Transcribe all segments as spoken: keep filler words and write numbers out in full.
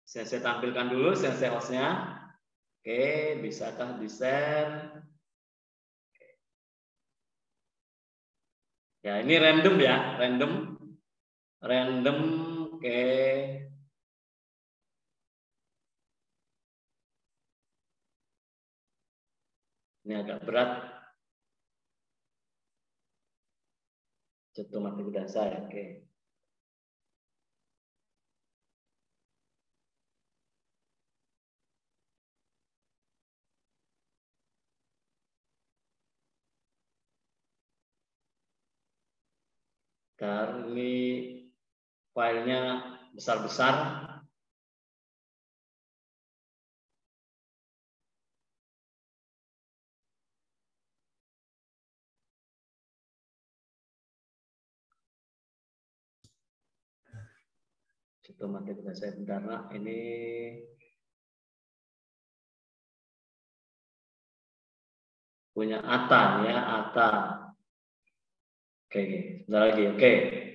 Saya tampilkan dulu sensei hostnya. Oke, bisakah di-share? Ya, ini random ya, random. Random, oke. Ini agak berat. Contoh materi dasar, oke. Karena ini filenya besar-besar. Contoh materi dasar sebentar, ini punya Atta ya, Atta. Oke, sebentar lagi, oke.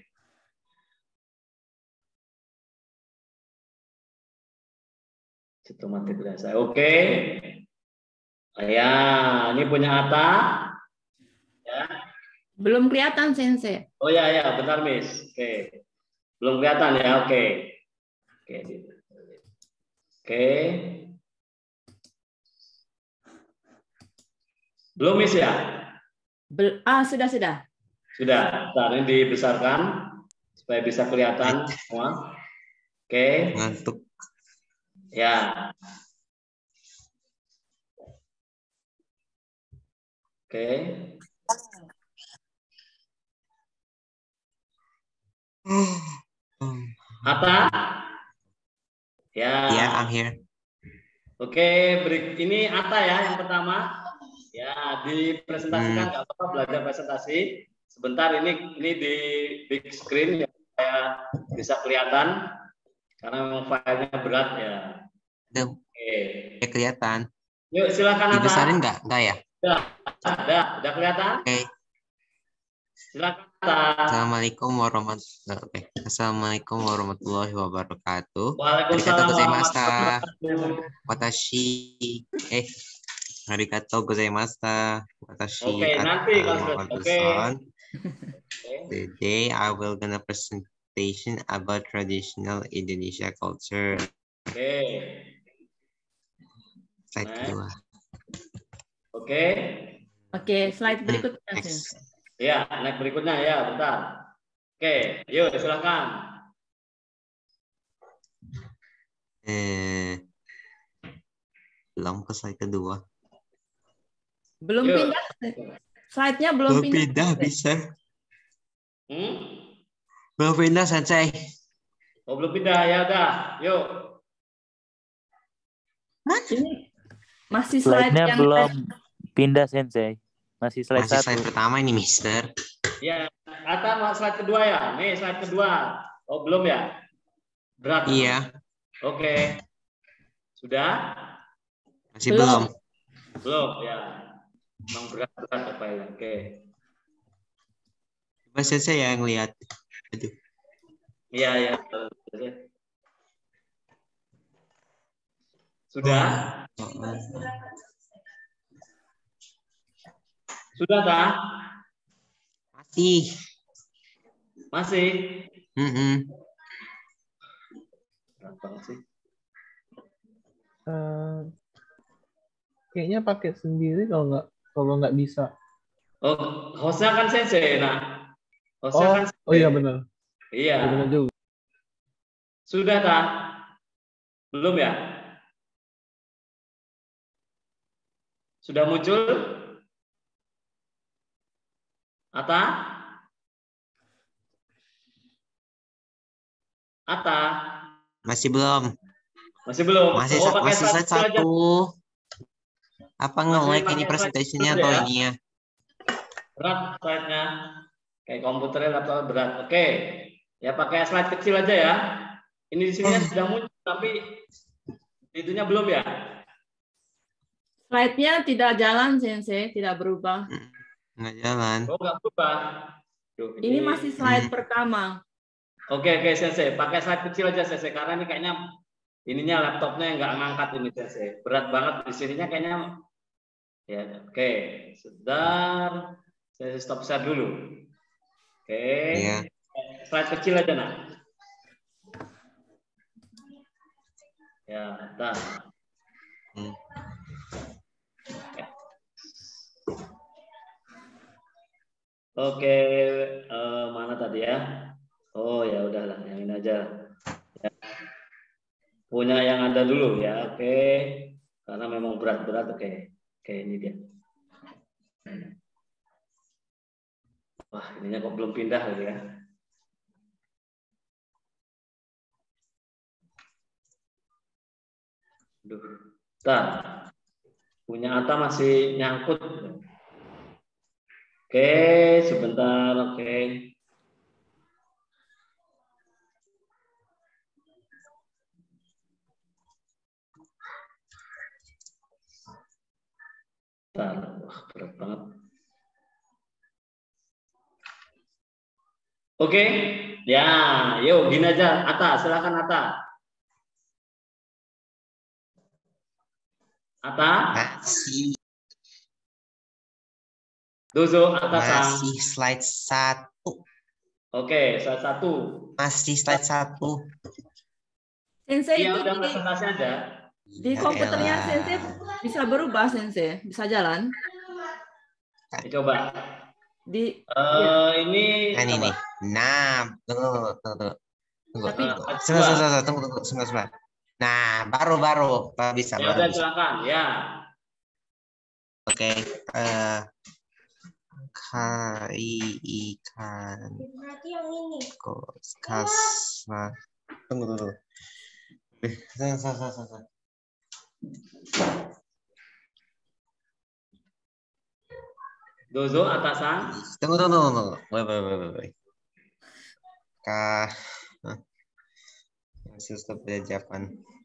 Contoh materi dasar, oke. Ya, ini punya Atta. Ya. Belum kelihatan, Sensei. Oh ya, ya, benar, Miss. Oke. Belum kelihatan ya, oke. Oke. Oke. Belum, Miss ya? Bel ah, sudah, sudah. Sudah. Ntar ini dibesarkan supaya bisa kelihatan semua. Oke. Ngantuk. Ya. Oke. Atta? Ya. Yeah, I'm here. Oke, break ini Atta ya yang pertama. Ya, dipresentasikan nggak Hmm. apa-apa, belajar presentasi. Sebentar ini ini di big screen ya supaya bisa kelihatan karena memang filenya berat ya. Udah, Oke. ya kelihatan. Yuk silakan Atta. Dibesarin nggak? Nggak ya? Udah, udah, udah kelihatan? Oke. Okay. Silakan Atta. Assalamualaikum warahmatullahi okay. Assalamualaikum warahmatullahi wabarakatuh. Waalaikumsalam warahmatullahi wabarakatuh. Watashi eh arigatou gozaimashita. Watashi Oke, nanti kalau sudah oke. Today I will gonna presentation about traditional Indonesia culture. Oke. Slide Nah. kedua. Oke. Oke, slide berikutnya. Hmm, next. Ya, next berikutnya ya, bentar. Oke, yuk silakan. Eh, belum ke slide kedua. Belum Yuk. pindah. Slide-nya belum, Belum pindah. pindah, bisa. Hmm? Belum pindah, Sensei. Oh, belum pindah ya, udah. Yuk. Ini masih slide Slide-nya yang belum pindah, Sensei. Masih slide Masih satu. slide pertama ini, Mister. Ya, Atta mau slide kedua ya? Nih, slide kedua. Oh, belum ya? Berat. Iya. Oke. Sudah? Masih belum. Belum, ya. Memang berat-berat apa ya? Oke. Coba Sensei yang lihat. Aduh. Iya, ya. Sudah? Oh, oh. Sudah, tak? Masih. Masih? Mm-mm. Berat banget sih. Uh, kayaknya pakai sendiri kalau nggak kalau nggak bisa. Oh, hostnya kan Sensei, nah. Hostnya Oh, kan Sensei. oh iya benar. Iya. Iya, benar juga. Sudah, tak? Belum ya? Sudah muncul? Atta? Atta? Masih belum. Masih belum? Masih Oh, pakai masih slide slide aja. satu. Apa Masih nge-like pakai ini slide presentasinya dulu atau ya. ini ya? Berat slide-nya. Kayak komputernya atau berat. Oke. Ya pakai slide kecil aja ya. Ini di sini sudah muncul tapi itunya belum ya? Slide-nya tidak jalan, Sensei, tidak berubah. Nggak jalan. Oh, nggak berubah. Duh, Ini masih slide Hmm. pertama. Oke, oke, Sensei. Pakai slide kecil aja, Sensei. Karena ini kayaknya ininya laptopnya nggak ngangkat ini sensei. Berat banget di sininya kayaknya. Ya, oke. Sebentar. Saya stop share dulu. Oke. Iya. Slide kecil aja, nah. Ya, bentar. Hmm. Oke, eh, mana tadi ya? Oh ya udahlah, yang ini aja. Ya. Punya yang ada dulu ya, oke. Karena memang berat-berat, oke. Oke, ini dia. Wah, ininya kok belum pindah lagi ya. Duh, bentar. Punya Ata masih nyangkut. Oke, sebentar, oke. Bentar, wah berat banget. Oke, ya, yuk gini aja, Ata, silakan Ata. Ata, Masih Dozo Ata-san. masih slide satu. Oke, slide satu. Masih slide satu. Sensei Iya, itu udah di, presentasi aja. di Ya komputernya elah. Sensei bisa berubah Sensei, bisa jalan. Ya, coba. Di Eh ya. ini Nah, ini coba. nih. Nah, tunggu, tunggu, tunggu, tunggu. Tunggu, Tapi tunggu. Uh, Sebentar, sebentar, sebentar, tunggu, tunggu, sebentar, sebentar. Nah, baru, baru. Baru bisa, ya baru udah bisa. silakan, ya. Oke. eh kai ikan. Kos, kas. Nah, tunggu, tunggu. Eh, sah, sah, sah, sah, sah. Dozo Ata-san. Tunggu, tunggu, tunggu, tunggu. Wait, wait, wait, wait, wait. Ka. Masih stop dari Japan.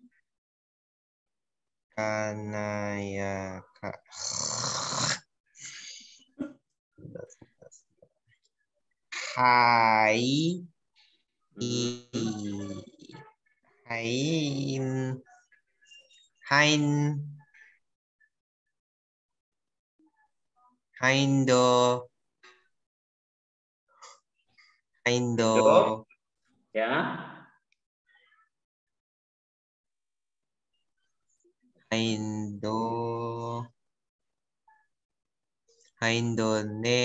Kanayaka. Hai. I. Hain. Hain. Haindo. Haindo. Ya. Haindo. Haindone.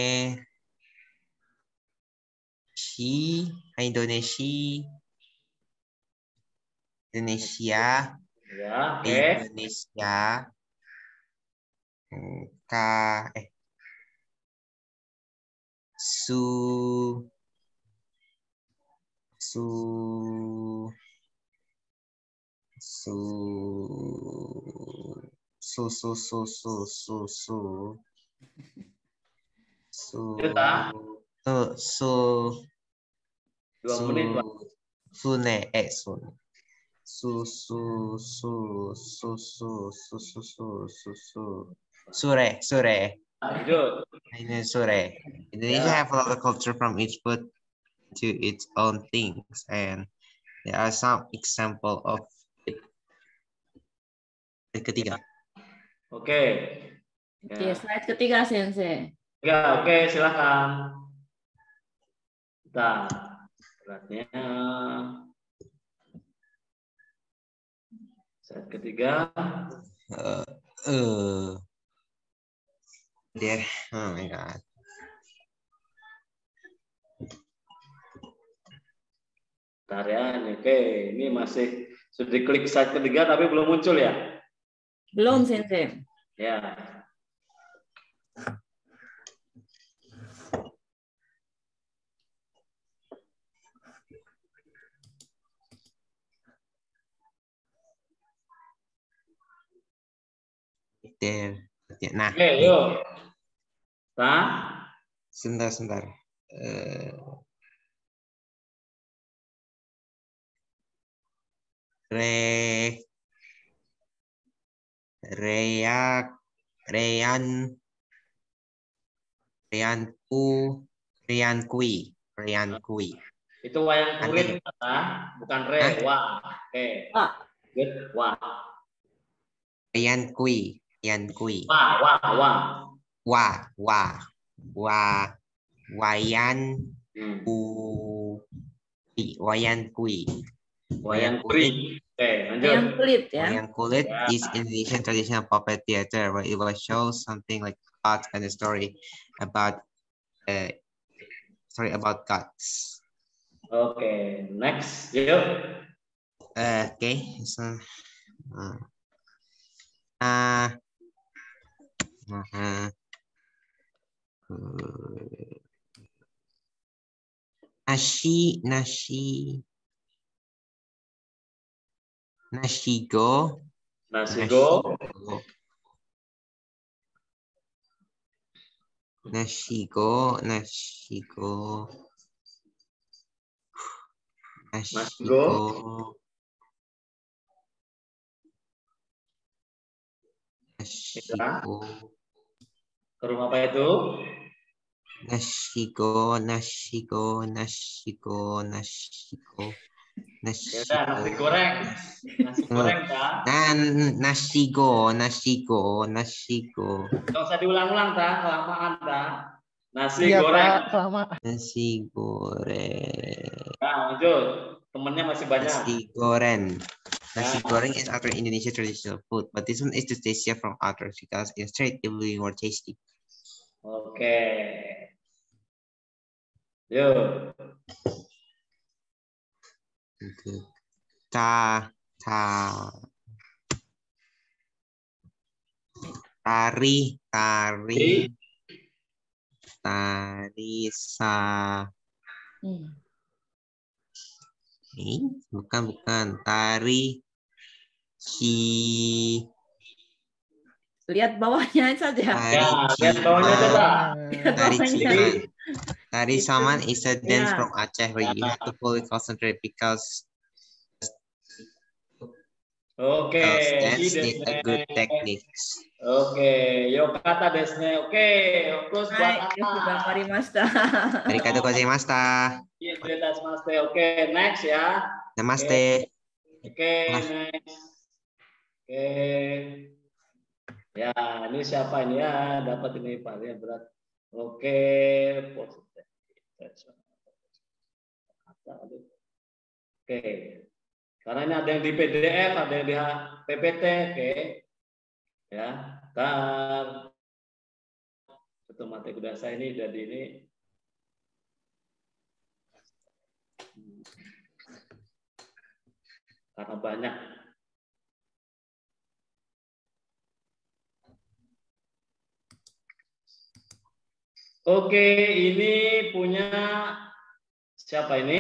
Shi. Indonesia. Indonesia. Ya, oke. Indonesia. Ka. Eh. Su. Su. Su. Su. Su. Su. Su. Su. Su. Su. Juta. Tuh, su. Dua Su. menit, Pak. Sune. Eh, sun. Su. Su. Su. Su. Su. Su. Su. Su. Su. Su. Sure. Sure. Lanjut. Ini sure. Indonesia Ya. have a lot of culture from each food to its own things, and there are some example of it. Yang ketiga. Oke. Oke, Ya. slide ketiga Sensei. Ya, oke, silakan. Bentar. Beratnya. Slide ketiga. Uh, uh. There. Oh my god. Bentar ya, ini oke. Ini masih sudah diklik slide ketiga tapi belum muncul ya? Belum Sensei. Ya. There. Nah. Oke, yuk. Nah. Sebentar, sebentar. Uh, re. Reak. Rean. Reanku. Reankui. Reankui. Itu wayang kulit, bukan re. Wah. Oke. Pak. Good. Wa. Yan kui. Yan kui. Wa, wa, wa. Wa. Wa. Wa. Wayan Hmm. ku. Wayan kui. Wayang kulit. Oke, lanjut. Wayang kulit ya. Wayang kulit Ya. is Indonesian traditional puppet theater where it will show something like art and a story about uh, story about gods. Oke, next. Yuk. Uh, okay, so uh, uh, uh, Nashi, nashi, nashigo, Nasigo. nashigo, nashigo, Nasigo. nashigo, nashigo, Ke rumah apa itu? nashigo, nashigo, nashigo, nashigo. Ya udah, nasi goreng. Nasi goreng, Kak. Nah, nasigo, nasigo, nasigo. Nggak usah diulang-ulang, Tak. Kelamaan, Tak. Nasi Iya, goreng. Pak, selama Nasi goreng. Nah, lanjut. Temennya masih banyak. Nasi goreng. Nasi Nah. goreng is other Indonesian traditional food, but this one is the tastier from others because it's relatively more tasty. Oke. Yuk. Okay. Ta, ta. Tari, tari. Tari sa. Hmm. Eh, bukan, bukan. Tari si. Lihat bawahnya saja. Tari Ya, lihat bawahnya aja, Tak. Lihat Tari bawahnya. Ciman. Tari Itu. Saman is a dance Ya. from Aceh where you have to fully concentrate because Oke. dance Ide. need a good techniques. Oke. Yuk kata desne. Oke. Terus buat Hai, apa? gambarimashita. Arigatou gozaimashita. Iya, cerita Namaste. Oke, next ya. Namaste. Oke, next. Oke. Ya, ini siapa ini ya? Dapat ini Pak ya berat. Oke, positif. Oke. Karena ini ada yang di P D F, ada yang di P P T, oke. Ya, ntar betul mati kuda saya ini jadi ini. Karena banyak. Oke, ini punya siapa ini?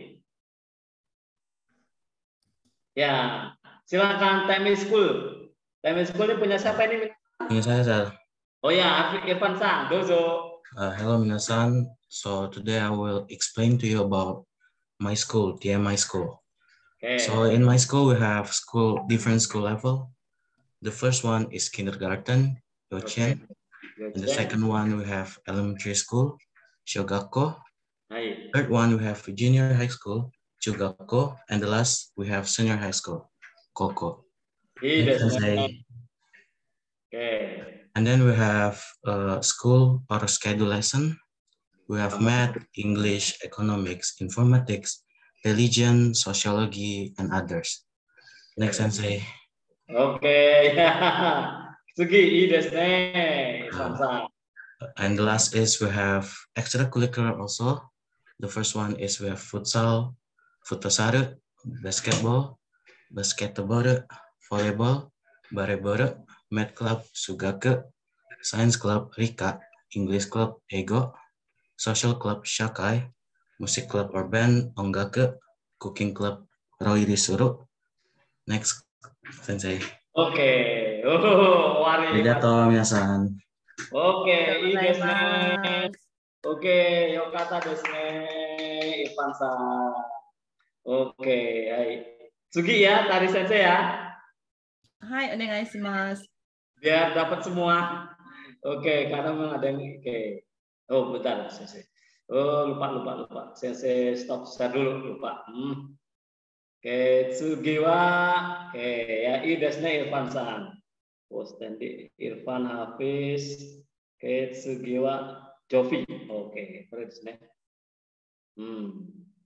Ya, silakan Temi School. Temi School ini punya siapa ini? Punya saya, Sir. Oh ya, Afik Irfan Sang, dozo. Uh, hello, minasan. So today I will explain to you about my school, T M I school. Okay. So in my school, we have school different school level. The first one is kindergarten, Yochen. Okay. And the second one, we have elementary school, Shogakko. Hai. Third one, we have junior high school, Chugakko. And the last, we have senior high school, Koko. Next, say, okay. And then we have uh, school or schedule lesson. We have math, English, economics, informatics, religion, sociology, and others. Next, sensei. Okay. Sugi, desu ne. Uh, and the last is we have extracurricular also. The first one is we have futsal, futosaru, basketball, basketball, volleyball, bareball, math club, Sugake, science club, Rika, English club, Ego, social club, Shakai, music club or band, Ongake, cooking club, Roirisuru. Next, sensei. Oke. Okay. Oh, wari. Arigatou, minasan. Oke, ini desu ne. Oke, yokata desu ne. Irfan Sang. Oke, hai. Sugi ya, Tari Sensei ya. Hai, onegaishimasu. Biar dapat semua. Oke, karena memang ada yang oke. Oh, bentar, Sensei. Oh, lupa lupa lupa. Sensei stop saya dulu, lupa. Hmm. Ketsugiwa. Oke, ya I desne Irfan San. Postendi Irfan Hafiz. Ketsugiwa Jovi. Oke, keren desne. Hmm.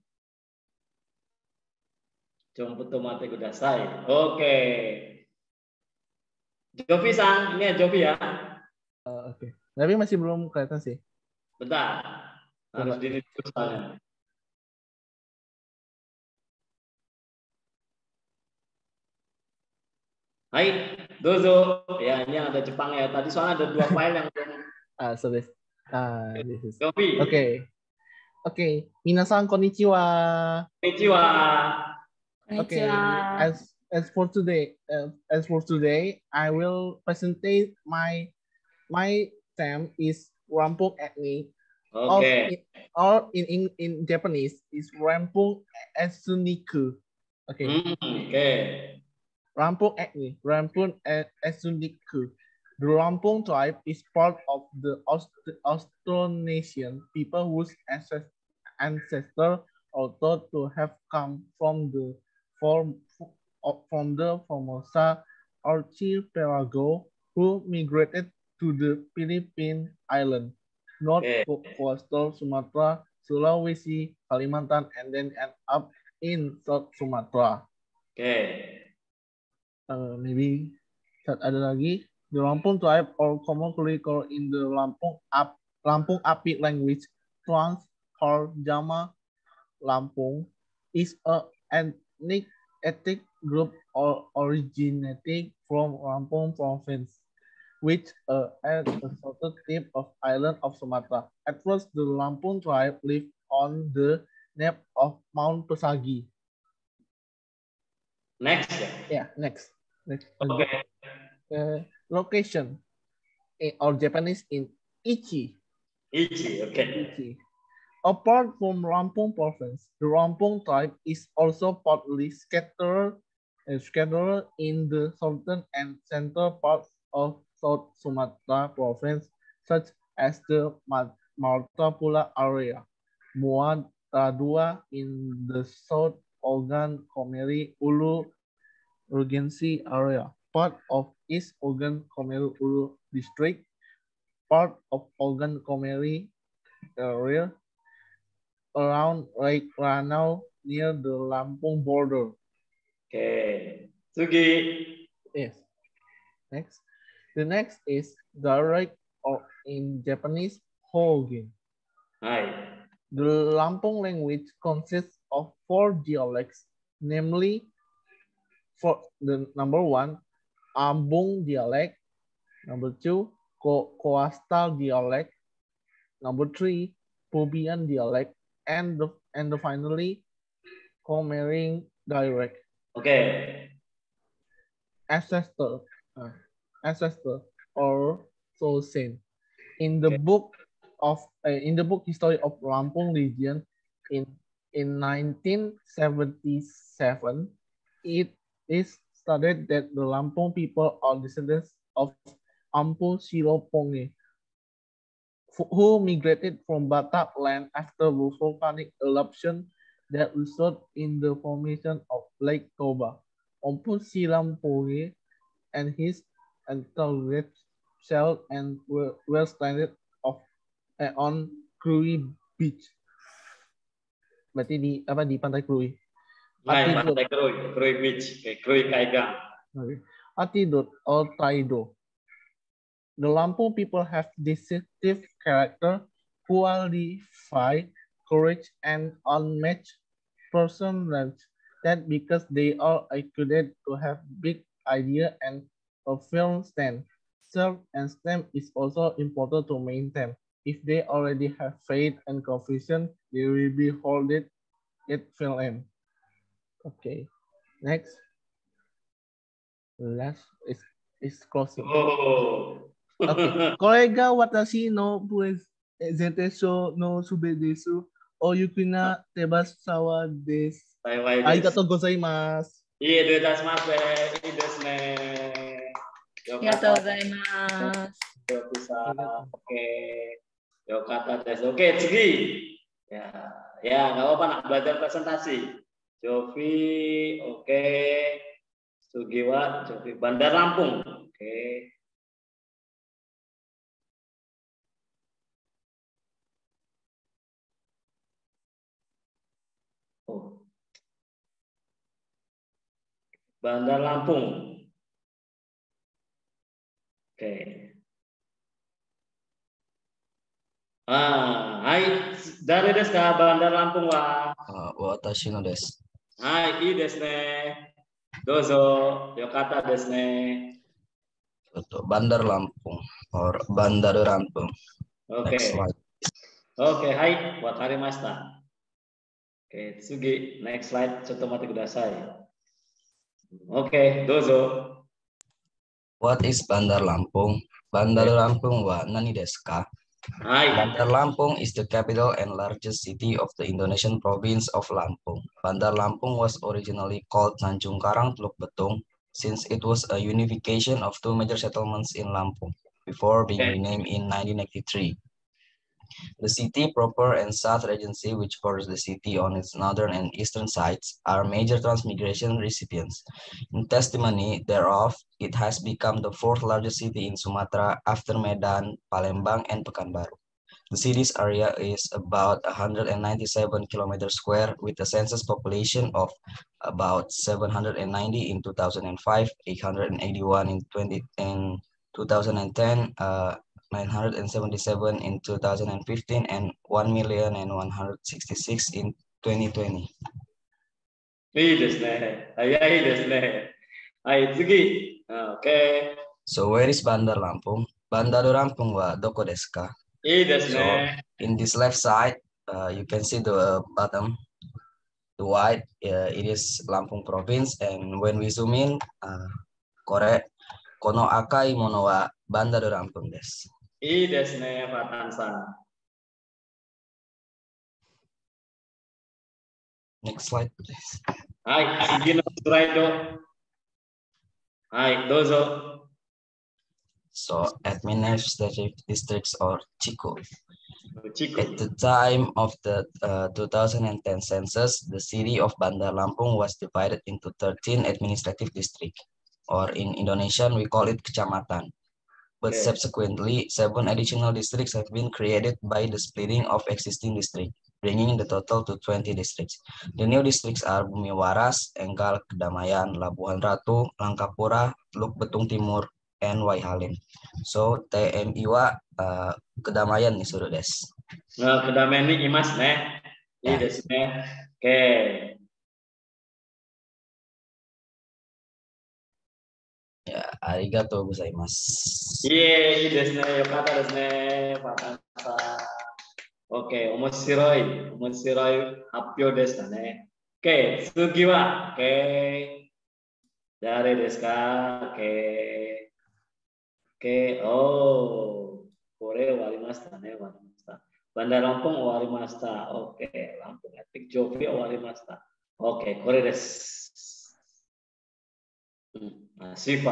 Jomputo mate kudasai. Oke. Jovi San, ini ya Jovi ya. Uh, Oke. Okay. Tapi masih belum kelihatan sih. Bentar. Harus Coba. di tulisannya. Hai, dozo. Ya, ini ada Jepang ya. Tadi soalnya ada dua file yang belum. Ah, so this. Ah, this is. Jovi. Oke. Okay. Oke. Okay. Minasan konnichiwa. Konnichiwa. Okay. As as for today, uh, as for today, I will present my my theme is Rampung Ethnic. Okay. Or in, in in Japanese is Rampung Esuniku. Okay. Mm, okay. Rampung Ethnic. Rampung Esuniku. The Rampung tribe is part of the Aust Austronesian people whose ancestors are thought to have come from the from, from the Formosa archipelago, who migrated to the Philippine island, North okay. Coastal Sumatra, Sulawesi, Kalimantan, and then end up in South Sumatra. Okay. Uh, maybe ada lagi. The Lampung tribe, or commonly called in the Lampung Ap Lampung Apit language, Trans or Jama Lampung, is a ethnic ethnic group or originating from Lampung province, which uh, at the southern tip of island of Sumatra. At first, the Lampung tribe lived on the nape of Mount Pesagi. Next. Yeah, next. Next. Okay. Uh, location, in, or Japanese in Ichi. Ichi, okay. Ichi. Apart from Lampung province, the Lampung tribe is also partly scattered, uh, scattered in the southern and central parts of South Sumatra province, such as the Martapula area, Muara in the South Ogan Komeri Ulu Regency area, part of East Ogan Komeri Ulu district, part of Ogan Komeri area, around Lake Ranau near the Lampung border. Okay. Sugi. Yes. Next. The next is direct, or in Japanese, Hogen. Hi. The Lampung language consists of four dialects, namely, for the number one, Ambung dialect, number two, Ko Coastal dialect, number three, Pobian dialect, and the and the finally, Komering dialect. Okay. Ancestor, uh, ancestor, or Sosen. In the okay. book of uh, in the book History of Lampung region, in in nineteen seventy-seven, it is stated that the Lampung people are descendants of Ampu Siloponge, who migrated from Batak land after volcanic eruption that resulted in the formation of Lake Toba. Ampu Siloponge and his entourage sailed and were, were stranded of uh, on Krui Beach. Berarti di apa di pantai Krui. Nah, pantai Krui, Krui Beach, Krui Kaigang. Okay. Attitude or Taido. The Lampung people have distinctive character, qualify, courage, and unmatched personality. That because they are accused to have big idea and a firm stand. Self and stand is also important to maintain. If they already have faith and conviction, they will be holding it firm. Okay, next. Last is is closing. Oh. Okay. Kolega watashi no presentation no subedesu. Oyukuna tebasawa desu. Arigatou gozaimasu. Iya, desu i desu ne. Arigatou gozaimasu. Bisa. Oke. Yokata desu. Oke, Tsugi. Ya, ya nggak apa-apa nak belajar presentasi. Jovi, oke. Sugiwa, Jovi. Bandar Lampung, oke. Oh. Bandar Lampung. Oke. Ah, hai, dari desu ka Bandar Lampung wa. Uh, watashi no desu. Hai, ii desu ne. Dozo, yokata desu ne. Bandar Lampung or Bandar Lampung. Oke. Next slide. Oke, hai, wakarimashita. Oke, Tsugi, next slide, chotomate kudasai. Oke, dozo. What is Bandar Lampung? Bandar Lampung wa nani desu ka? Hai. Bandar Lampung is the capital and largest city of the Indonesian province of Lampung. Bandar Lampung was originally called Tanjung Karang Teluk Betung since it was a unification of two major settlements in Lampung before being Okay. renamed in nineteen eighty-three. The city proper and South Regency, which borders the city on its northern and eastern sides, are major transmigration recipients. In testimony thereof, it has become the fourth largest city in Sumatra after Medan, Palembang, and Pekanbaru. The city's area is about one hundred ninety-seven kilometers square with a census population of about seven hundred ninety in two thousand five, eight hundred eighty-one in twenty in two thousand ten, uh, nine hundred seventy-seven in two thousand fifteen, and one million one hundred sixty-six in twenty twenty. いいですね。早いですね。はい、次。Okay. So where is Bandar Lampung? Bandar Lampung wa doko desu ka? いいです So ね。 in this left side, uh, you can see the bottom, the white, uh, it is Lampung province, and when we zoom in, uh, correct, kono akai mono wa Bandar Lampung desu. いいですね、パタンさん。 Next slide, please. はい、次のスライド。はい、どうぞ。 So administrative districts or Chico. チク。 At the time of the uh, two thousand ten census, the city of Bandar Lampung was divided into thirteen administrative districts, or in Indonesian we call it kecamatan. But Okay. subsequently, seven additional districts have been created by the splitting of existing districts, bringing the total to twenty districts. The new districts are Bumi Waras, Enggal, Kedamaian, Labuhan Ratu, Langkapura, Teluk Betung Timur, and Waihalim. So T M I W A uh, Kedamaian nih suruh des. Nah, kedamaian ini imas ne. Iya Ya. desu ne. Oke. Ya, arigatou gozaimasu. Iya, iya desu ne. Yokata desu ne, Patansa. Oke, omoshiroi. Omoshiroi happyo desu ne. Oke, sugi wa. Oke. Dare desu ka? Oke. Oke, oh. Kore owarimashita ne, owarimashita. Bandar Lampung owarimashita. Oke, Lampung Epic Jovi owarimashita. Oke, kore desu. Nah, Siva.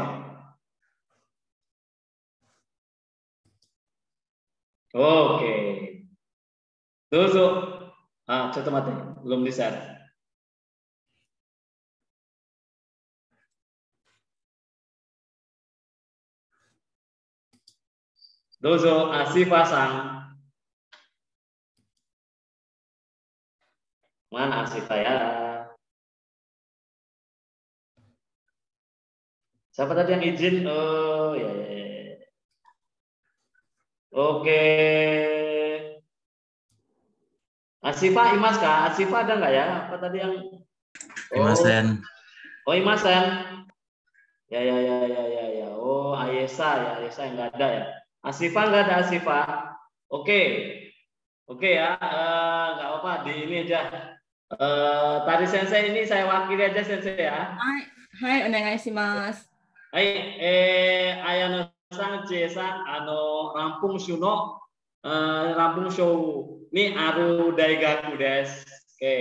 Oke. Dozo. Ah, cotto mate. Belum di-share. Dozo, Asifa-san. Mana Asifa ya? Siapa tadi yang izin? Oh, ya, ya, ya. Oke. Asifa, Imas kah? Asifa ada nggak ya? Apa tadi yang? Oh, Imasen. oh Imasan. Ya, ya, ya, ya, ya, ya. Oh, Ayesa ya, Ayesa yang nggak ada ya. Asifa nggak ada Asifa. Oke, oke ya. Eh, nggak apa-apa di ini aja. Eh, tadi sensei ini saya wakili aja sensei ya. はい、はい、お願いします。 Hai, eh, Ayano-san, Cie-san, ano Lampung Shuno, eh, Lampung Show. Ini Aru Daigaku desu. Oke.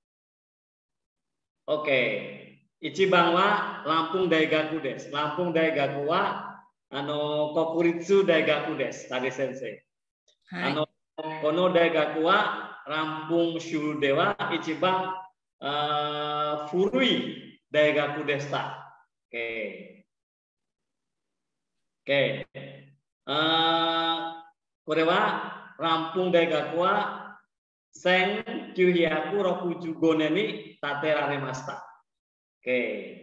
Oke. Ichiban wa Lampung Daigaku desu. Lampung Daigaku wa ano Kokuritsu Daigaku desu. Tadi sensei. はい、 Ano kono Daigaku wa Lampung Shude wa Ichiban uh, furui daigaku desta. Oke. Oke. Uh, korewa rampung daigaku wa sen kyuhyaku rokujugo ni tateramashita. Oke.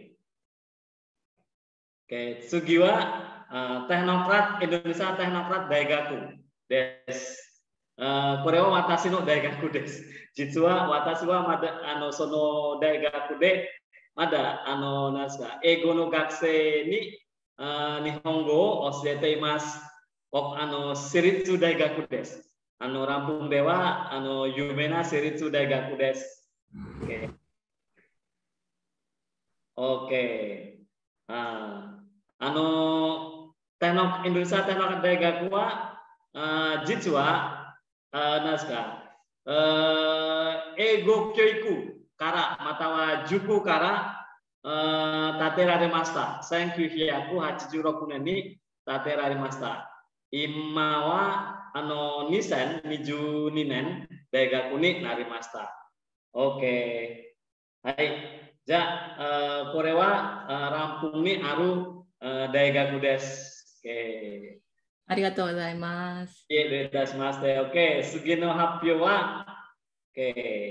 Oke, tsugi wa uh, teknokrat Indonesia teknokrat daigaku des. Uh, Korea wa watashi no daigaku desu. Jitsu wa watashi wa mada ano sono daigaku de mada ano naska eigo no gakusei ni uh, nihongo o oshiete imasu. Ok ano shiritsu daigaku desu. Ano rampung dewa ano yumena shiritsu daigaku desu. Oke. Oke. Ah, ano teknok Indonesia teknok daigaku wa uh, jitsu wa uh, naska uh, eigo kyoiku kara matawa juku kara uh, tateramashita sen kyuhyaku hachijirroku nen ni tateramashita. Imma wa ano nisen niju nen daigaku ni narimashita. Oke. Hai. Ja, uh, korewa uh, rampung ni aru uh, daigaku desu. Oke. Arigatou gozaimasu. Iya, desmashite. Oke, sugino happyo wa. Oke.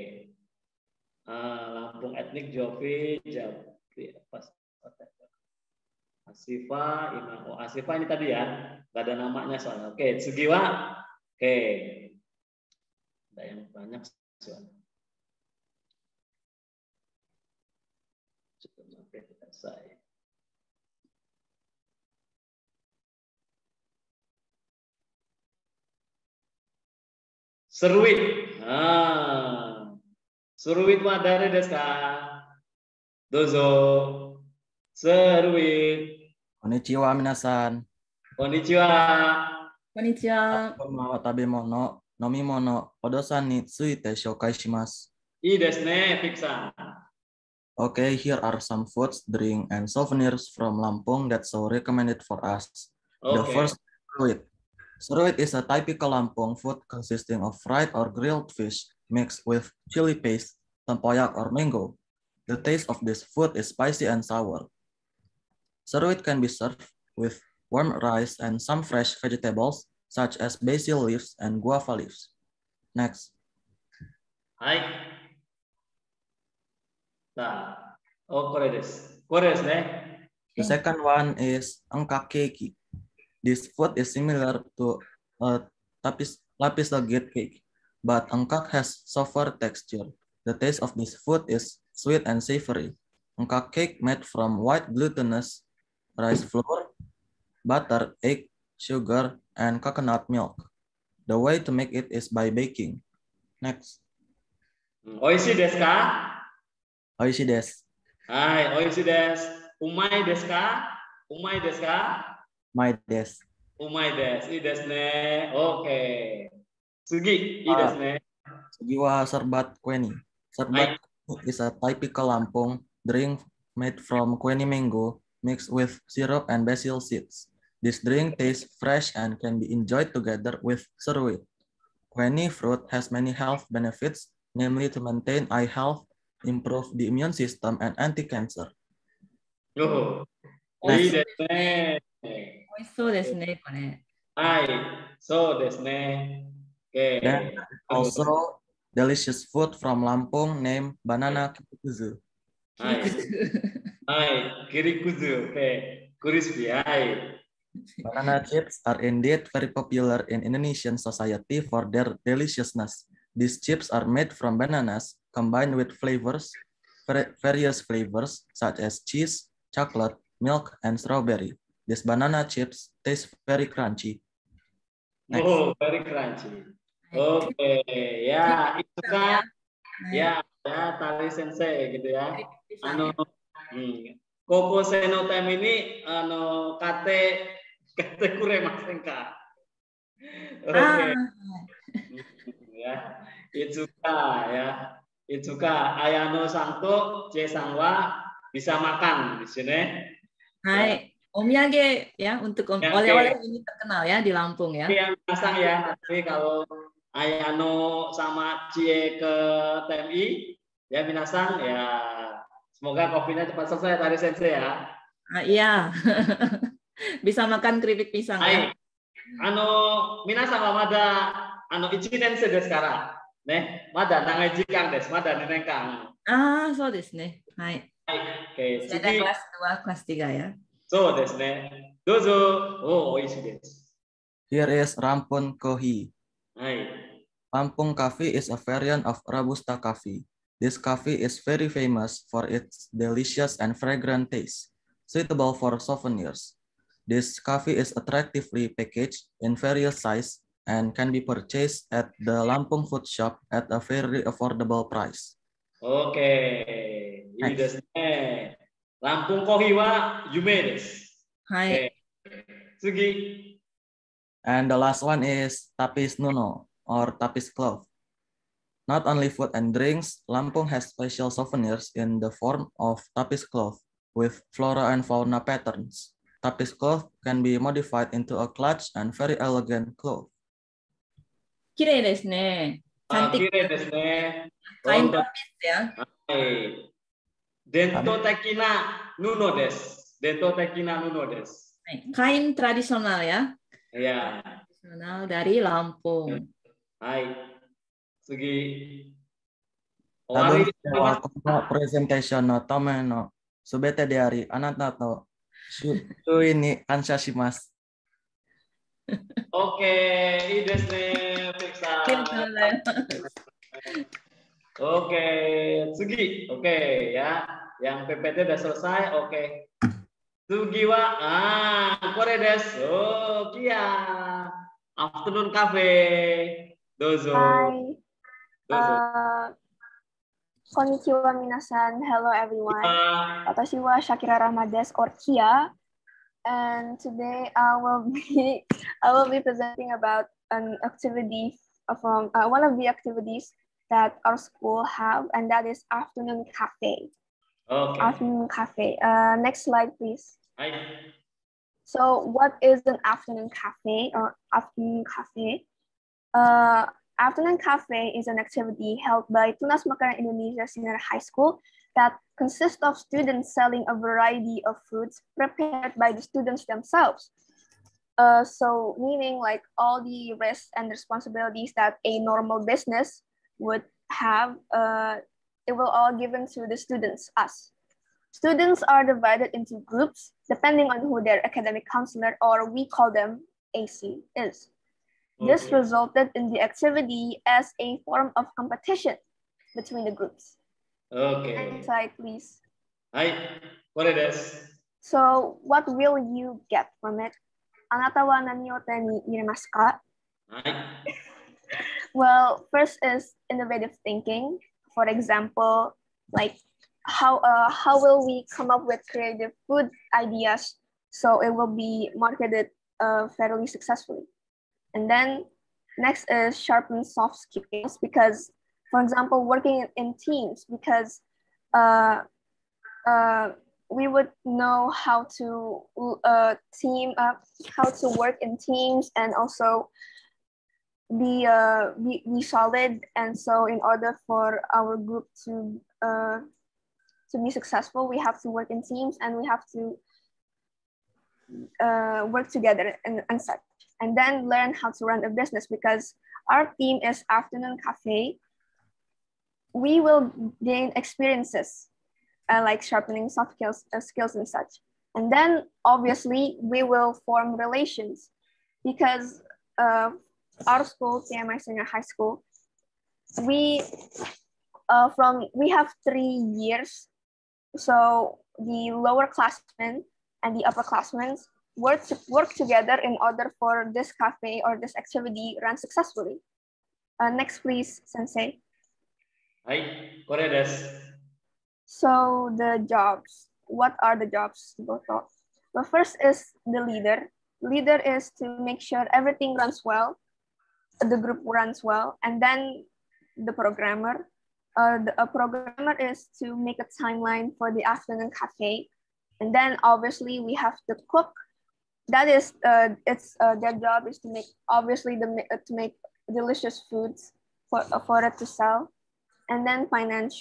Uh, Lampung etnik Jovi, Javi, apa? Asifa, Ima. Oh, Asifa ini tadi ya, nggak ada namanya soalnya. Oke, Sugiwa. Oke. Ada yang banyak soalnya. Saya. Seruit. Ah. Seruit wa dari desu ka? Dozo. Seruit. Konnichiwa minasan. Konnichiwa. Konnichiwa. Wa tabemono, nomimono, odosan ni tsuite shoukai shimasu. Ii desu ne, Fiksan. Okay, here are some foods, drink, and souvenirs from Lampung that's so recommended for us. Okay. The first, seruit. Seruit is a typical Lampung food consisting of fried or grilled fish mixed with chili paste, tempoyak, or mango. The taste of this food is spicy and sour. Seruit can be served with warm rice and some fresh vegetables such as basil leaves and guava leaves. Next. Hai. Nah, oh kore desu. Kore desu ne. The second one is engkak keiki. This food is similar to a lapis, lapis legit cake, but engkak has softer texture. The taste of this food is sweet and savory. Engkak cake made from white glutinous rice flour, butter, egg, sugar, and coconut milk. The way to make it is by baking. Next. Oishi desu ka? Oishi desu. Hai, oishi desu. Umai desu ka? Umai desu ka? Umai desu. Umai desu. Ii desu ne. Oke. Sugi, ii desu ne. Sugi wa serbat kueni. Serbat is a typical Lampung drink made from kueni mango mixed with syrup and basil seeds. This drink tastes fresh and can be enjoyed together with seruit. Kueni fruit has many health benefits, namely to maintain eye health, improve the immune system, and anti-cancer. Yo, ii desu ne. 美味しそうですね、これ。 はい、そうですね。Okay. Then also delicious food from Lampung named banana kirikuzu. Hai, hai, kirikuzu. Okay, crispy. Hai. Banana chips are indeed very popular in Indonesian society for their deliciousness. These chips are made from bananas combined with flavors, various flavors such as cheese, chocolate, milk, and strawberry. These banana chips taste very crunchy. Next. Oh, very crunchy. Oke, okay. Ya, itu kan, ya, ya, Tari Sensei gitu ya. Ano, hmm. Koko Senotem ini, ano, kate, kate kuremasen ka. Oke, okay. Ya, Itsuka ya, Itsuka Ayano Santo, C Sangwa bisa makan di sini. Hai. Omyage ya, untuk oleh-oleh ini terkenal ya di Lampung ya. Yang pasang ya, tapi kalau Ayano sama Cie ke T M I Ya minasan ya. Semoga kopinya cepat selesai tadi sensei ya. Ah, iya. Bisa makan keripik pisang ya. Hai. Ano minasan wa mada ano ichinen se desu kara. Ne, mada nangai jikang desu. Mada neneng kang. Ah, so desu ne. Hai. Oke, Masih ada tsugi. kelas dua, kelas tiga ya. So desu ne. Dozo. Oh, oishii desu. Here is Rampon Kohi. Hai. Lampung coffee is a variant of Robusta coffee. This coffee is very famous for its delicious and fragrant taste, suitable for souvenirs. This coffee is attractively packaged in various sizes and can be purchased at the Lampung Food Shop at a very affordable price. Oke, ini desu ne. Lampung kohi wa yume desu. Hai. Tsugi. And the last one is Tapis Nuno or Tapis Cloth. Not only food and drinks, Lampung has special souvenirs in the form of tapis cloth with flora and fauna patterns. Tapis cloth can be modified into a clutch and very elegant cloth. 綺麗ですね。 Ah, Cantik. kire desu ne. Kain Untuk- tapis ya. Hai. Dento tekina nuno desu. Dento tekina nuno desu. Hai. Kain tradisional ya. Ya. Tradisional dari Lampung. Hai. Tsugi. Ado Owari. wa presentation no tome no subete de ari anata to shu shu ini kansashimasu. Oke, ini desu ne. Periksa. Oke, Tsugi. Oke ya. Yang P P T udah selesai. Oke. Tsugi wa ah, kore desu. Oh, kia. Afternoon cafe. Dozo. Hi. Dozo. Uh, konnichiwa minasan. Hello everyone. Ah, Watashi wa Shakira Ramades or Kia. And today I will be I will be presenting about an activity from uh, one of the activities that our school have, and that is afternoon cafe. Oke. Afternoon cafe. Uh, next slide, please. Hai. So, what is an afternoon cafe or afternoon cafe? Uh, afternoon cafe is an activity held by Tunas Makanan Indonesia Senior High School that consists of students selling a variety of foods prepared by the students themselves. Uh, so, meaning like all the risks and responsibilities that a normal business would have, uh, it will all given to the students, us. Students are divided into groups depending on who their academic counselor, or we call them A C, is. This Okay. resulted in the activity as a form of competition between the groups. Oke. Next slide, please. Hai. Kore desu. So, what will you get from it? Anata wa nani o te ni iremasu ka? Hai. Well, first is innovative thinking. For example, like how uh, how will we come up with creative food ideas so it will be marketed uh, fairly successfully? And then next is sharpen soft skills, because, for example, working in teams, because uh, uh, we would know how to uh, team up, how to work in teams, and also be uh, be, be solid. And so, in order for our group to uh, to be successful, we have to work in teams, and we have to uh, work together and, and such. And then learn how to run a business, because our theme is afternoon cafe. We will gain experiences uh, like sharpening soft skills, uh, skills and such. And then obviously we will form relations, because uh, our school, T M I Senior High School, we uh, from we have three years. So the lower classmen and the upperclassmen work to, work together in order for this cafe or this activity run successfully. Uh, next, please, Sensei. Hai. Kore desu. So the jobs, what are the jobs? The first is the leader. Leader is to make sure everything runs well, the group runs well, and then the programmer. Uh, the, a programmer is to make a timeline for the afternoon cafe, and then obviously we have the cook. That is, uh, it's uh, their job is to make obviously the uh, to make delicious foods for uh, for it to sell, and then financial.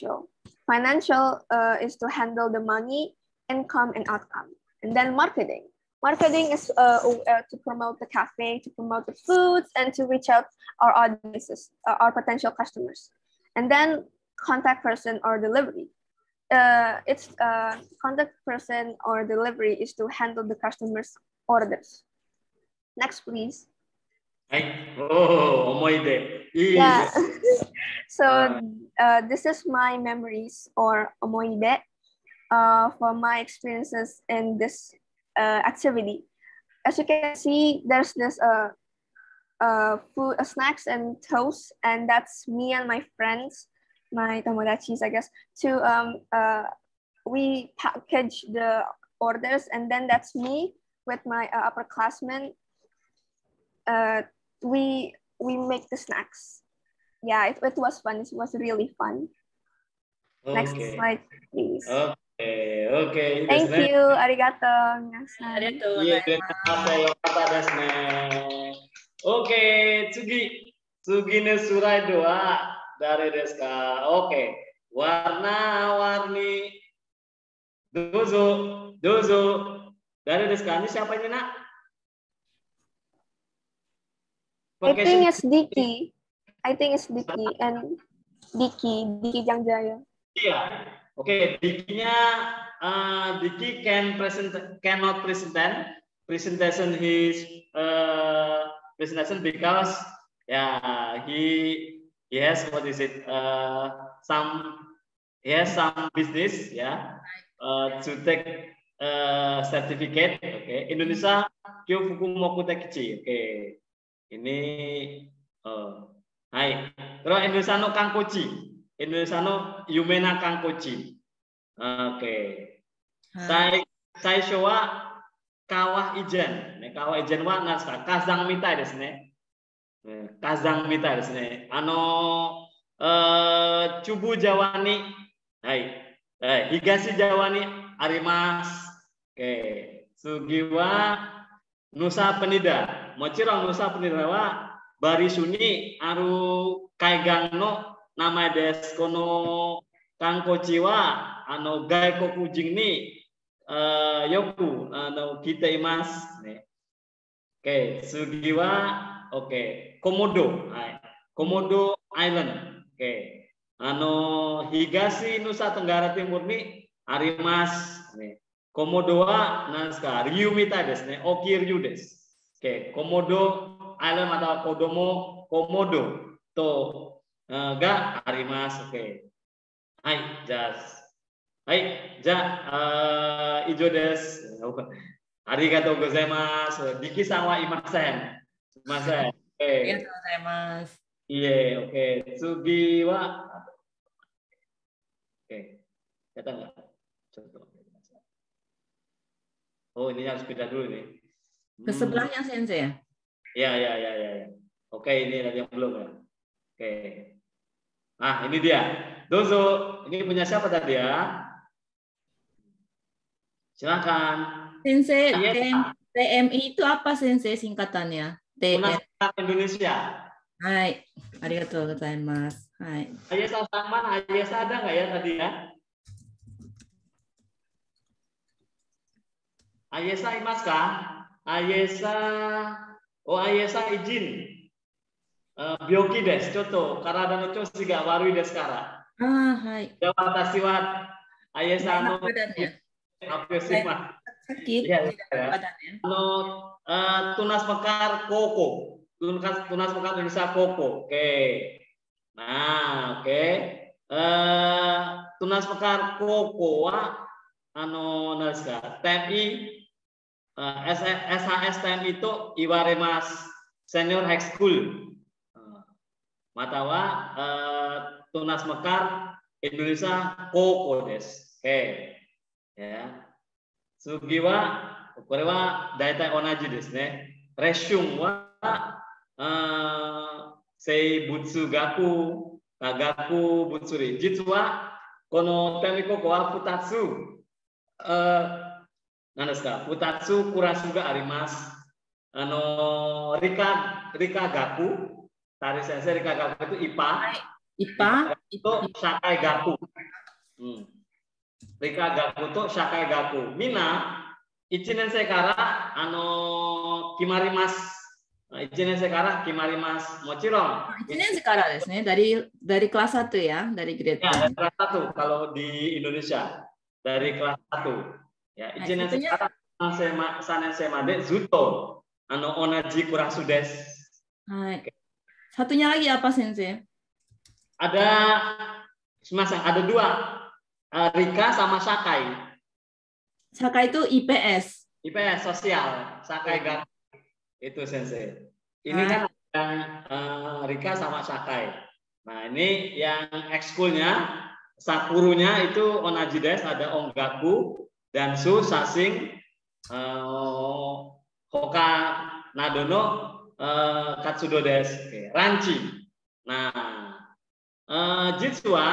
Financial uh, is to handle the money, income, and outcome. And then marketing. Marketing is uh, uh, to promote the cafe, to promote the foods, and to reach out our audiences, uh, our potential customers. And then contact person or delivery. Uh, it's uh, contact person or delivery is to handle the customers' orders. Next, please. Oh, omoide. Yeah. So uh, this is my memories or omoide uh, for my experiences in this uh, activity. As you can see, there's this uh, uh, food, uh, snacks and toast, and that's me and my friends, my tomodachis, I guess. To um, uh, we package the orders, and then that's me with my uh, upperclassmen. Uh, we we make the snacks. Yeah, it, it was fun. It was really fun. Okay. Next slide, please. Okay, okay. Thank you. Arigato. Arigato. Oke, Tsugi. Tsugine surai doa dari Deska. Oke. Warna-warni. Dozo. Dozo. Dari Deska. Ini siapa ini, Nak? I think it's Diki. I think it's Diki and Diki, Diki Jangjaya. Iya. Oke, Dikinya uh, Diki can present cannot present presentation his uh, presentation because yeah he he has what is it uh, some he has some business yeah uh, to take uh, certificate. Oke, okay. Indonesia kyo fukumoku tekichi. Oke. Okay. Ini uh, hai. Terus Indonesia no Kangkochi. Indonesia no Yumena Kangkochi. Oke. Okay. Sai sai showa kawah ijen. Ne kawah ijen wa naska kazang mitai desu ne. Kazang mitai desu ne. Ano uh, Chubu Jawani. Hai. Eh, Higashi Jawani arimasu. Oke. Okay. Sugiwa Nusa Penida. Mochirong Nusa Penida wa barisuni aru kaigang no nama desu kono Kangkochi wa ano gaikoku jin ni uh, yoku ano kitaimasu ne. Oke, sugi wa oke, okay. Komodo. Hai. Komodo Island. Oke. Okay. Ano Higashi Nusa Tenggara Timur ni arimasu ne. Komodo wa naska ryumita desu ne. Okiryu desu. Oke, okay. Komodo Island atau Kodomo Komodo to uh, ga arimasu. Oke. Okay. Hai, jas. Hai, ja uh, ijo desu. Arigatou gozaimasu. Diki-san wa imasen. Imasen. Oke. Arigatou gozaimasu. Iya, oke. Tsugi wa oke. Kata enggak? Coba. Oh, ini harus pindah dulu nih. Ke sebelahnya Sensei ya? Ya, ya, ya, ya, ya. Oke, ini ada yang belum ya. Oke. Nah, ini dia. Dozo, ini punya siapa tadi ya? Silakan. Sensei, T M I itu apa Sensei singkatannya? T M I Indonesia. Hai, arigatou gozaimasu. Hai. Ayesa sama, Ayesa ada nggak ya tadi ya? Ayesa imasu ka? Ayesa, oh Ayesa izin. Uh, Byoki desu, choto karada no choshi ga warui desu kara. Ah, hai. Watashi wa Ayesa no apesima. Sakit. Ya, ya. Ano uh, tunas mekar koko. Tunas tunas mekar Indonesia koko. Oke. Okay. Nah, oke. Okay. Uh, tunas mekar koko wa ano naska. T M I uh, S H S T M I itu iwaremas senior high school. Mata wa uh, tunas mekar Indonesia koko desu. Oke. Okay. Ya. Sugi wa kore wa daitai onaji desu ne. Reshun wa uh, sei butsu gaku, kagaku butsuri. Jitsu wa kono T M I koko wa futatsu. Uh, nan desu ka? Futatsu kurasu ga arimasu. Ano rika rika gaku. Tari sensei Rika gaku itu I P A. I P A itu Sakai gaku. Hmm. Rika gaku to shakai gaku. Mina ichi nensei kara ano kimarimasu. ichi nensei kara kimarimasu. Mochiron. ichi nensei kara desu ne. Dari dari kelas satu ya, dari grade Ya, satu. dari kelas satu kalau di Indonesia. Dari kelas satu. Ya, ichi nensei kara sanensei made zuto ano onaji kurasu desu. Hai. Satunya lagi apa sensei? Ada semasang ada dua. Uh, Rika sama Sakai. Sakai itu I P S. I P S sosial, Sakai gaku. Itu sensei. Ini Hai. kan yang uh, Rika sama Sakai. Nah, ini yang ekskulnya, Sakurunya itu onaji desu, ada ongaku dan su sasing uh, hoka nadono uh, katsudo desu. Oke, ranchi. Nah, uh, jitsu wa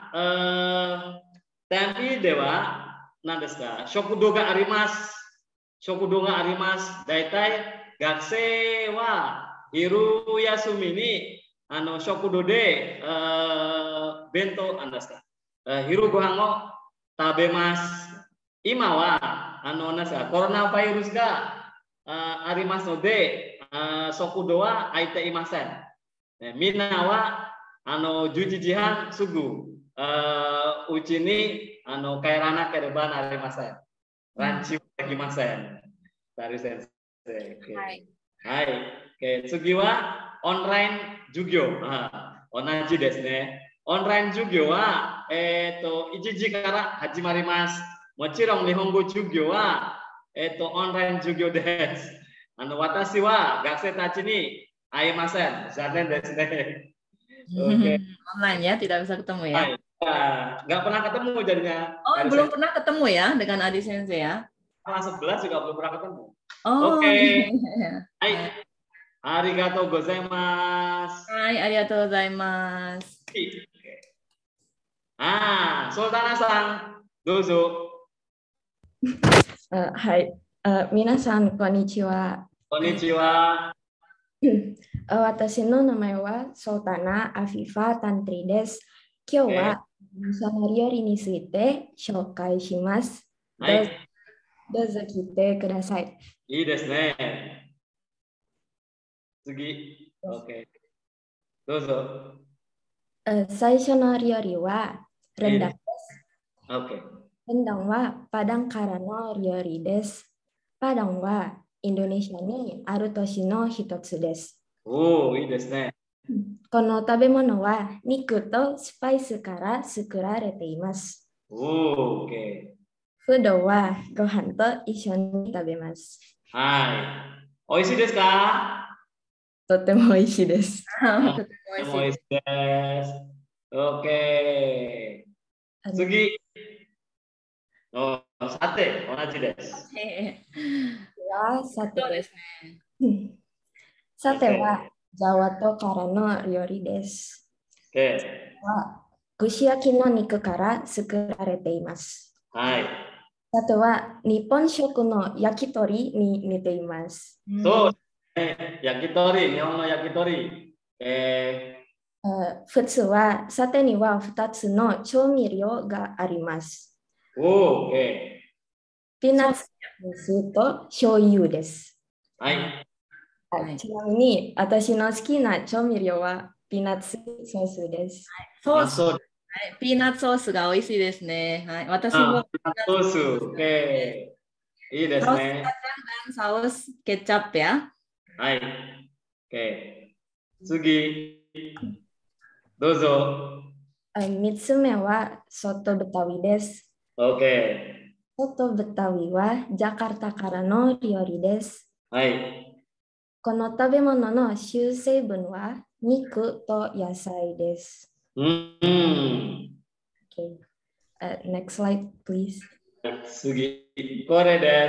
uh, Tempi dewa, nandesu ka? Shokudo ga arimasu. Shokudo ga arimasu. Daitai gakusei wa hiru yasumi ni ano shokudo de uh, bento andesu ka? Uh, hiru gohan o tabemasu. Ima wa ano nasu ka? Coronavirus ga uh, arimasu no de uh, shokudo wa aite imasen. Minna wa ano juji jihan sugu. Uh, uchi ni ano kairana kereban arimasen. Ranchi wagimasen. Dari sensei. Okay. Hai. Hai. Oke, tsugi wa online jugyo. Ah, onaji desu ne. Online jugyo wa eto ichi ji kara hajimarimasu. Mochiron nihongo jugyo wa eto online jugyo desu. Ano watashi wa gakusei tachi ni aimasen. Zanen desu ne. Oke. Okay. Online ya, tidak bisa ketemu ya. Hai. Ya, nggak pernah ketemu jadinya. Oh, belum pernah ketemu ya dengan Adi Sensei ya? Kelas sebelas juga belum pernah ketemu. Oh, Oke. iya. Hai. Arigatou gozaimasu. Hai, arigatou gozaimasu. Oke. Ah, Sultana-san, dozo. Uh, hai, uh, minasan konnichiwa. Konnichiwa. Uh, watashi no namae wa Sultana Afifa Tantri desu. Kyou wa missionary ni tsuite shoukai shimasu. Dozo kite kudasai. Ii desu ne. Tsugi. Oke. Dozo. Uh, Saisho no ryori wa rendang desu. Oke. Rendang wa Padang kara no ryori desu. Padang wa Indonesia ni aru toshi no hitotsu desu. Oh, ii desu ne. この食べ物は肉とスパイスから作られています。 Oh, oke. 普段はご飯と一緒に食べます。 はい。おいしいですか？ とても美味しいです。 とても美味しいです。OK。次。お、さて、同じです。 さてですね。さては、ジャワ島からの料理です。は串焼きの肉から作られています。 はい。 あとは日本食の焼き鳥に似ています。 そうですね。焼き鳥、日本の焼き鳥。えー、普通はさてにはふたつの調味料があります。 おー、えー、ピーナッツスと醤油です。 はい。 はい、ちなみに私の好きな調味料はピーナッツソースです。 はい、ソース、はい、ピーナッツソースが美味しいですね。はい、私もピーナッツソース、okay. いいですね。 サウスケチャップや。 はい。Okay. 次、どうぞ。 三つ目は外ベタウィです。 Okay. 外ベタウィはジャカルタからの料理です。 はい。 この食べ物の主成分は肉と野菜です。 うん。 Okay. Uh, next slide, please. 次、これです。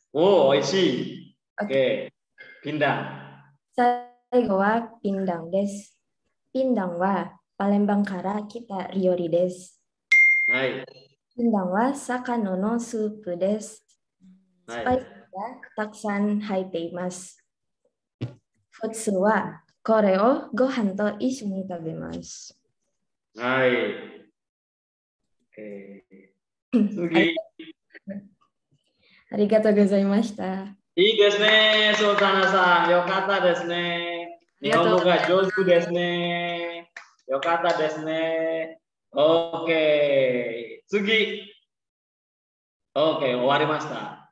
おお、美味しい。Okay. ピンダン。 最後はピンダンです。ピンダンはパレンバンから来た料理です。 はい。 ピンダンは魚のスープです。スパイスがたくさん入っています。普通はこれをご飯と一緒に食べます。 はい。 Oke. Sugi. Arigatou gozaimashita. I desu ne, Sultana-san. Yokata desu ne. Nihongo ga jouzu desu ne. Yokata desu ne. Oke. Sugi. Oke, owarimashita.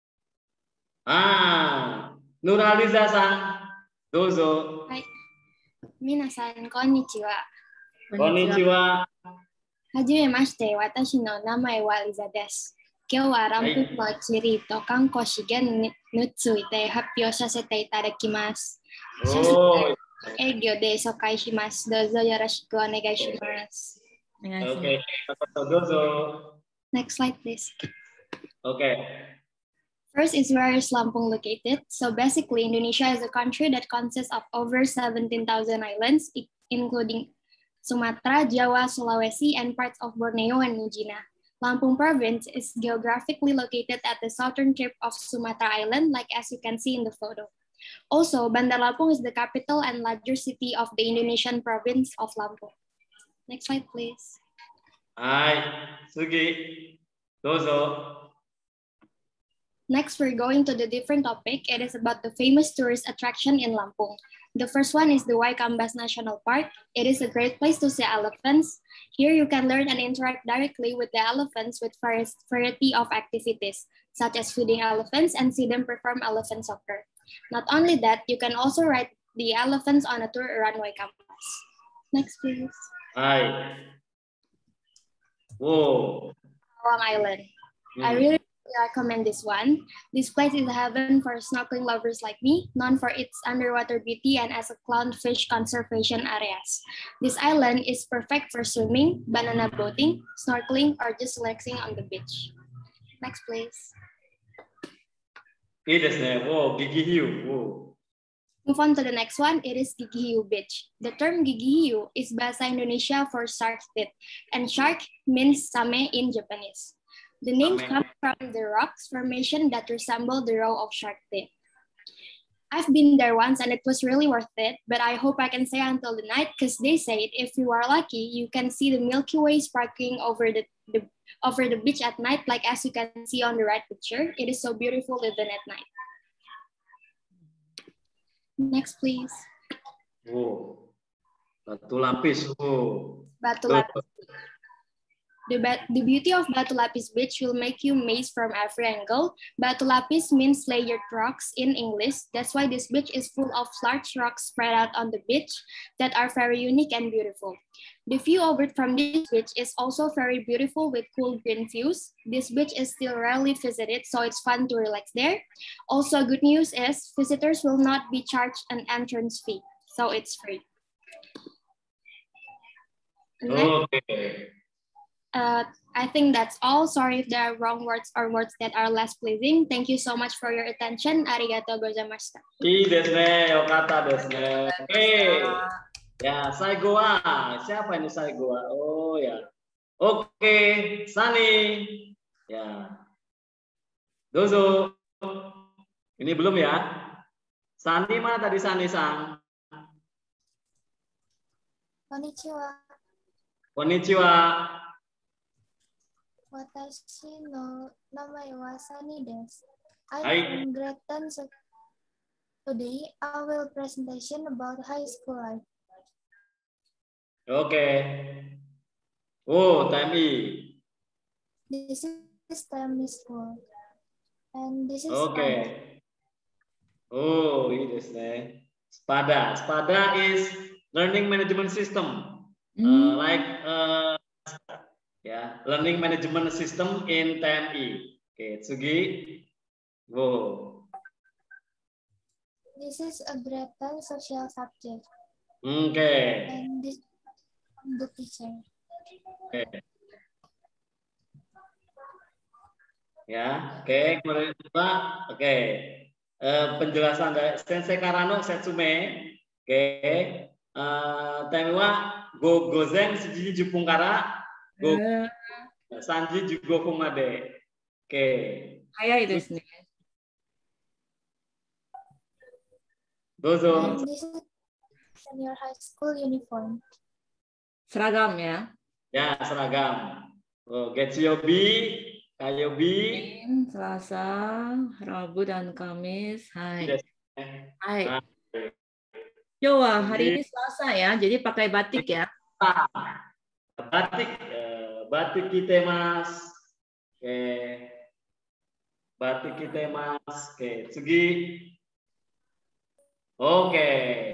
Ah, Nurhaliza-san. Dozo. Hai. Minasan, konnichiwa. Konnichiwa. Hajimemashite, watashi no namae wa Liza desu. Kyou wa rampung no chiri to kanko shigen ni tsuite happyou sasete itadakimasu. Oh. Eigyo de sokai shimasu. Dozo yoroshiku onegai shimasu. Okay. Dozo. Next slide, please. Okay. First is where is Lampung located. So basically, Indonesia is a country that consists of over seventeen thousand islands, including Sumatra, Jawa, Sulawesi, and parts of Borneo and New Guinea. Lampung province is geographically located at the southern tip of Sumatra Island, like as you can see in the photo. Also, Bandar Lampung is the capital and largest city of the Indonesian province of Lampung. Next slide, please. Hi, Sugi. Dozo. Next, we're going to the different topic. It is about the famous tourist attraction in Lampung. The first one is the Waikambas National Park. It is a great place to see elephants. Here you can learn and interact directly with the elephants with variety of activities, such as feeding elephants and see them perform elephant soccer. Not only that, you can also ride the elephants on a tour around Waikambas. Next, please. Hi. Whoa. Long Island. Mm. I really recommend this one. This place is heaven for snorkeling lovers like me, known for its underwater beauty and as a clownfish conservation areas. This island is perfect for swimming, banana boating, snorkeling, or just relaxing on the beach. Next, please. Whoa, Gigi Hiu. Whoa. Move on to the next one. It is Gigi Hiu Beach. The term Gigi Hiu is bahasa Indonesia for shark's teeth, and shark means same in Japanese. The name comes from the rocks formation that resemble the row of shark teeth. I've been there once and it was really worth it, but I hope I can stay until the night because they say if you are lucky, you can see the Milky Way sparkling over the, the over the beach at night, like as you can see on the right picture. It is so beautiful even at night. Next, please. Oh, Batu Lapis. Oh. Batu Lapis. The, the beauty of Batu Lapis Beach will make you amazed from every angle. Batu Lapis means layered rocks in English. That's why this beach is full of large rocks spread out on the beach that are very unique and beautiful. The view over from this beach is also very beautiful with cool green views. This beach is still rarely visited, so it's fun to relax there. Also, good news is visitors will not be charged an entrance fee, so it's free. Okay. Uh, I think that's all. Sorry if there are wrong words or words that are less pleasing. Thank you so much for your attention. Arigatou gozaimashita. I desu ne, yokata desu ne. Oke. Ya, saigo wa. Siapa ini saigo wa? Oh ya. Oke, Sani. Ya. Dozo. Ini belum ya? Sani mana tadi Sani-san? Konnichiwa. Konnichiwa. Watashi no namae wa Sani desu. I'm Hai. from grade ten. So today I will presentation about high school life. Okay. Oh, T M I. This is T M I school. And this is Okay. Oh, ini desu ne. Spada. Spada is learning management system. Mm. Uh, like uh, ya, learning management system in T M I. Oke, okay, Tsugi. Wow. This is a grade ten social subject. Oke. Okay. And this the teacher. Oke. Okay. Ya, oke, okay. Kemudian coba, oke. Okay. Uh, penjelasan dari Sensei Karano Setsume. Oke. Okay. Uh, Taimiwa go gozen siji jupungkara go uh. sanji jugo kumade. Oke. Okay. Ayah itu sendiri. Dozo. This is senior high school uniform. Seragam ya? Ya, seragam. Oh, Getsuyobi, Kayobi. Selasa, Rabu dan Kamis. Hai. Hai. Yo, hari ini Selasa ya, jadi pakai batik ya. Batik, batik kita mas. Oke, batik kita mas. Oke, segi. Oke.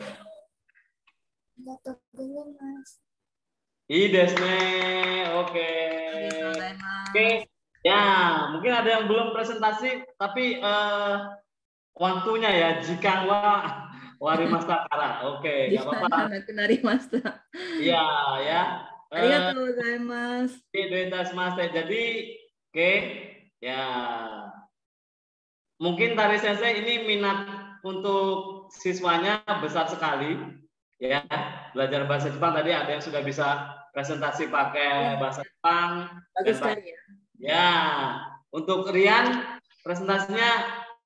I desne, oke. Oke, ya mungkin ada yang belum presentasi, tapi uh, waktunya ya jika wa wari masta kara, oke, nggak apa-apa. Kenari masta. Iya ya. Arigatou gozaimasu. Jadi, oke, ya mungkin Tari Sensei ini minat untuk siswanya besar sekali. Ya, belajar bahasa Jepang tadi ada yang sudah bisa presentasi pakai bahasa Jepang. Bagus sekali ya. Ya, untuk Rian presentasinya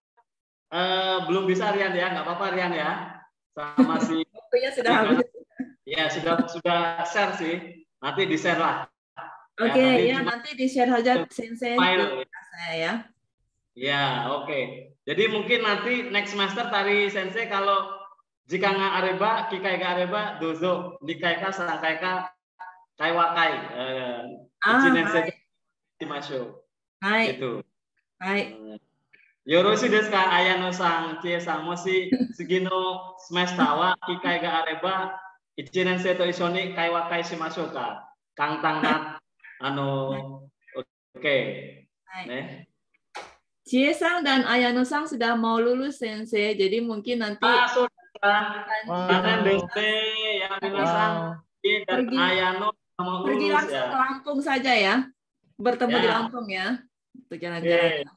eh, belum bisa Rian ya, nggak apa-apa Rian ya. Sama si. Waktunya sudah habis. Ya sudah sudah share sih, nanti di share lah. Oke okay, ya, ya nanti di share saja Sensei file saya ya. Ya oke. Okay. Jadi mungkin nanti next semester Tari Sensei kalau jika nggak areba, kikai ga areba, dozo, nikai ka, sangkai ka, kaiwakai, ichinen seja, shimasho. Hai. Gitu. Hai. Yoroshi desu ka, Ayano-san, Chie-san, moshi sugino semester wa kikai ga areba, ichinen sei to issho ni kaiwakai shimashou ka. Kang Tangnat, ano, oke. Okay. Ne? Chie-san dan Ayano-san sudah mau lulus Sensei, jadi mungkin nanti. Ah, Kanan Deste yang binasang dan Ayano mau lulus pergi langsung ya. ke Lampung saja ya, bertemu ya. di Lampung ya, untuk jalan-jalan.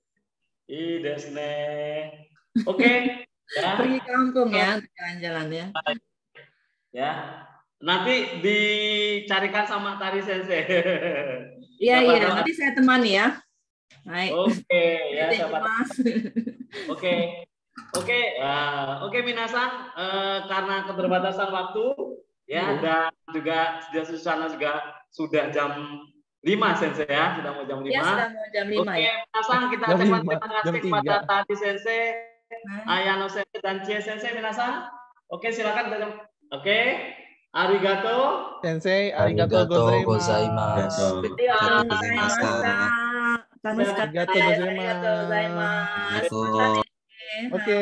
I Desne, oke. Ya. Pergi ke Lampung ya, untuk jalan-jalan ya. Ya, nanti dicarikan sama Tari Sensei. Iya iya, nanti saya temani ya. Baik. Oke, ya siapa. Oke. Oke. Oke, okay, uh, oke okay, minasan, uh, karena keterbatasan waktu, ya, hmm. dan juga sudah susana juga sudah jam lima Sensei ya, sudah mau jam lima. Ya, sudah mau jam lima. Oke, okay, ya. minasan kita ucapkan terima kasih kepada Tari Sensei, hmm. Ayano Sensei dan Chie Sensei minasan. Oke, okay, silakan. Oke, okay. Arigato. Sensei, arigato gozaimasu. Arigato gozaimasu. Arigato gozaimasu. Oke.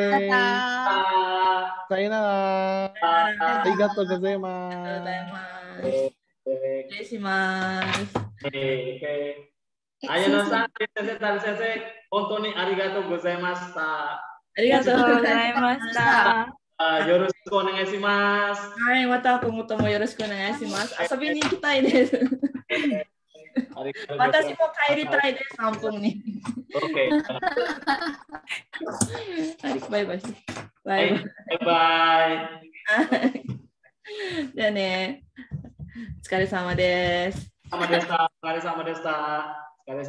Sayonara. Arigatou gozaimasu. Oke. Ayano-san, Sensei, Tari Sensei, hontoni arigatou gozaimashita. Arigatou gozaimashita. Yoroshiku onegaishimasu. Hai, mata komoto mo yoroshiku onegaishimasu. Asabi ni ikitai desu. Watashi mo kairitai desu, Lampung ni. Oke. Bye bye. Bye bye. じゃあね。お疲れ様です。 お疲れ様でした。お疲れ様でした。